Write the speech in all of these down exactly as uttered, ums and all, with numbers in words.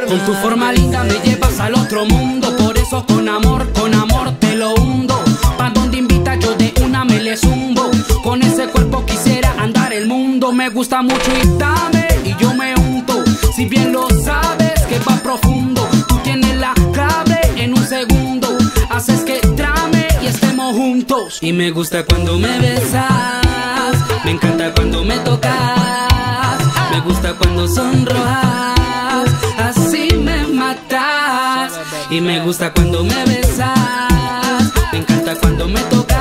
Con tu forma linda me llevas al otro mundo. Por eso con amor, con amor te lo hundo. Pa' donde invita yo de una me le zumbo. Con ese cuerpo quisiera andar el mundo. Me gusta mucho y dame y yo me unto. Si bien lo sabes que va profundo. Tú tienes la clave en un segundo. Haces que trame y estemos juntos. Y me gusta cuando me besas. Me encanta cuando me tocas. Me gusta cuando sonrojas. Así me matas. Y me gusta cuando me besas. Me encanta cuando me tocas.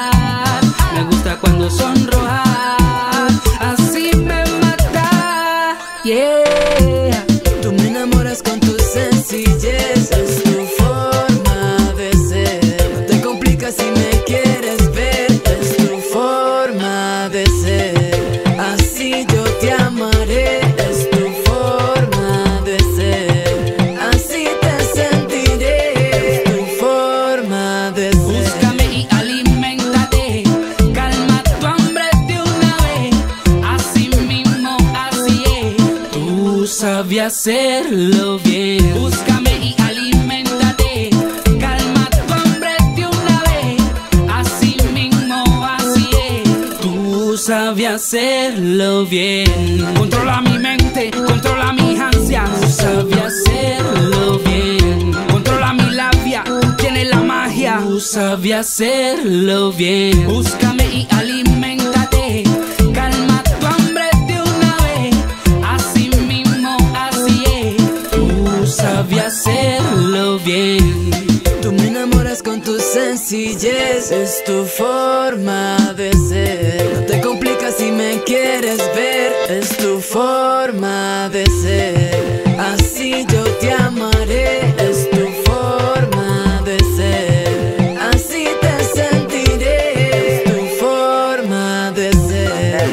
Me gusta cuando sonrojas. Así me matas. Yeah. Tú me enamoras con tu sencillez. Es tu forma de ser. Te complicas si me quieres ver. Es tu forma de ser. Así yo te amaré. Es tu forma de ser. Así te sentiré. Es tu forma de ser. Búscame y aliméntate. Calma tu hambre de una vez. Así mismo, así es. Tú sabes hacerlo bien. Búscame y aliméntate. Calma tu hambre de una vez. Así mismo, así es. Tú sabes hacerlo bien. Controla mi mente, controla mis ansias. Tú sabes hacerlo bien. Controla mi labia, tiene la magia. Tú sabes hacerlo bien. Búscame y aliméntate. Calma tu hambre de una vez. Así mismo, así es. Tú sabes hacerlo bien. Tú me enamoras con tu sencillez. Es tu forma de ser. No te complicas si me quieres ver. Es tu forma de ser. Así yo te amaré. Es tu forma de ser. Así te sentiré. Es tu forma de ser.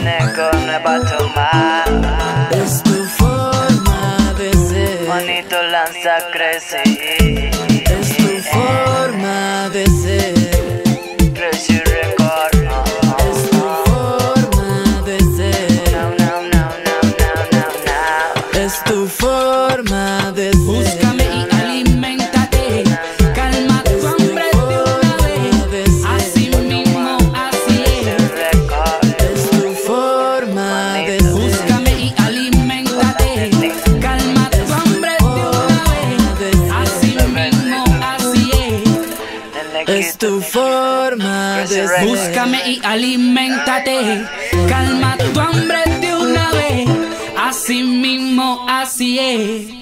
Es tu forma de ser. Bonito lanza crece. Es tu forma de ser. Crazy record. Es tu forma de ser. No, no, no, no, no, no, no. Es tu forma de ser. Búscame y aliméntate. Calma tu hambre de una vez. Así mismo, así es. Es tu forma de ser. Búscame y aliméntate. Calma tu hambre de una vez. Así mismo, así es. Es tu forma de ser. Búscame y aliméntate. Calma tu hambre de una vez. Así mismo, así es.